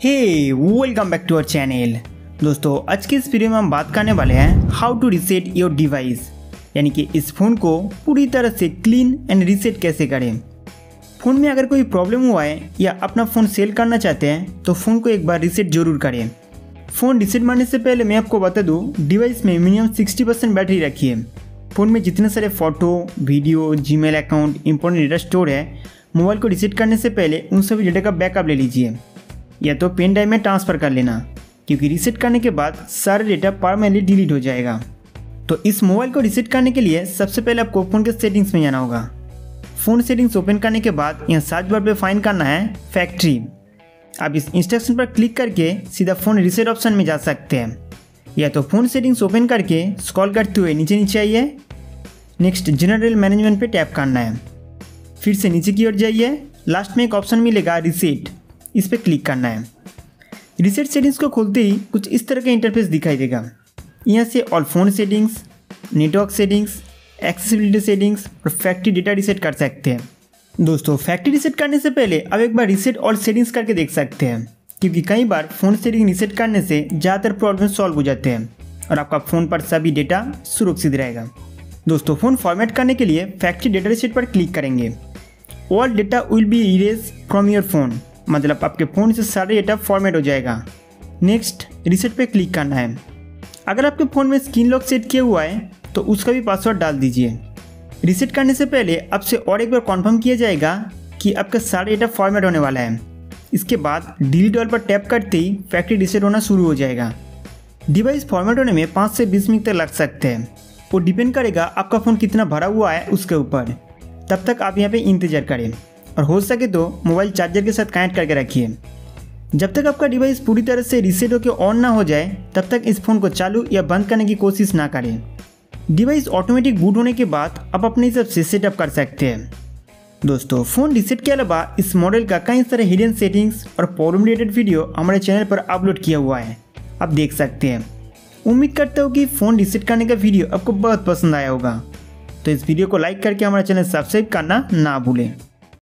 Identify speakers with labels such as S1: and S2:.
S1: Hey welcome back to our channel. दोस्तों आज के इस वीडियो में हम बात करने वाले हैं how to reset your device, यानी कि इस फ़ोन को पूरी तरह से क्लीन एंड रीसेट कैसे करें। फ़ोन में अगर कोई प्रॉब्लम हुआ है या अपना फ़ोन सेल करना चाहते हैं तो फ़ोन को एक बार रीसेट जरूर करें। फ़ोन रीसेट मारने से पहले मैं आपको बता दूँ, डिवाइस में मिनिमम 60% बैटरी रखिए। फ़ोन में जितने सारे photo, video, Gmail account, important data store है, मोबाइल को रीसेट करने से पहले उन सभी डेटा का बैकअप ले लीजिए या तो पेन ड्राइव में ट्रांसफ़र कर लेना, क्योंकि रीसेट करने के बाद सारे डेटा परमानेंटली डिलीट हो जाएगा। तो इस मोबाइल को रीसेट करने के लिए सबसे पहले आपको फ़ोन के सेटिंग्स में जाना होगा। फ़ोन सेटिंग्स ओपन करने के बाद यहाँ सर्च बार पे फाइंड करना है फैक्ट्री। आप इस इंस्ट्रक्शन पर क्लिक करके सीधा फ़ोन रीसेट ऑप्शन में जा सकते हैं, या तो फ़ोन सेटिंग्स ओपन करके स्क्रॉल करते हुए नीचे आइए। नेक्स्ट जनरल मैनेजमेंट पे टैप करना है, फिर से नीचे की ओर जाइए। लास्ट में एक ऑप्शन मिलेगा रीसेट, इस पर क्लिक करना है। रीसेट सेटिंग्स को खोलते ही कुछ इस तरह का इंटरफेस दिखाई देगा। यहाँ से all phone settings, network settings, accessibility settings और फैक्ट्री डेटा रीसेट कर सकते हैं। दोस्तों फैक्ट्री रीसेट करने से पहले अब एक बार रीसेट ऑल सेटिंग्स करके देख सकते हैं, क्योंकि कई बार फ़ोन सेटिंग रीसेट करने से ज़्यादातर प्रॉब्लम सॉल्व हो जाते हैं और आपका फ़ोन पर सभी डेटा सुरक्षित रहेगा। दोस्तों फ़ोन फॉर्मेट करने के लिए फैक्ट्री डेटा रीसेट पर क्लिक करेंगे। All data will be erase from your phone, मतलब आपके फ़ोन से सारे डेटा फॉर्मेट हो जाएगा। नेक्स्ट रीसेट पे क्लिक करना है। अगर आपके फ़ोन में स्क्रीन लॉक सेट किया हुआ है तो उसका भी पासवर्ड डाल दीजिए। रीसेट करने से पहले आपसे और एक बार कॉन्फर्म किया जाएगा कि आपका सारा डेटा फॉर्मेट होने वाला है। इसके बाद डिलीट ऑल पर टैप करते ही फैक्ट्री रीसेट होना शुरू हो जाएगा। डिवाइस फॉर्मेट होने में 5 से 20 मिनट तक लग सकते हैं, वो डिपेंड करेगा आपका फ़ोन कितना भरा हुआ है उसके ऊपर। तब तक आप यहाँ पे इंतज़ार करें और हो सके तो मोबाइल चार्जर के साथ कनेक्ट करके रखिए। जब तक आपका डिवाइस पूरी तरह से रीसेट होकर ऑन ना हो जाए तब तक इस फ़ोन को चालू या बंद करने की कोशिश ना करें। डिवाइस ऑटोमेटिक बूट होने के बाद आप अपने हिसाब से सेटअप कर सकते हैं। दोस्तों फ़ोन रीसेट के अलावा इस मॉडल का कई सारे हिडन सेटिंग्स और प्रॉब्लम रिलेटेड वीडियो हमारे चैनल पर अपलोड किया हुआ है, आप देख सकते हैं। उम्मीद करता हूँ कि फ़ोन रीसेट करने का वीडियो आपको बहुत पसंद आया होगा। तो इस वीडियो को लाइक करके हमारा चैनल सब्सक्राइब करना ना भूलें।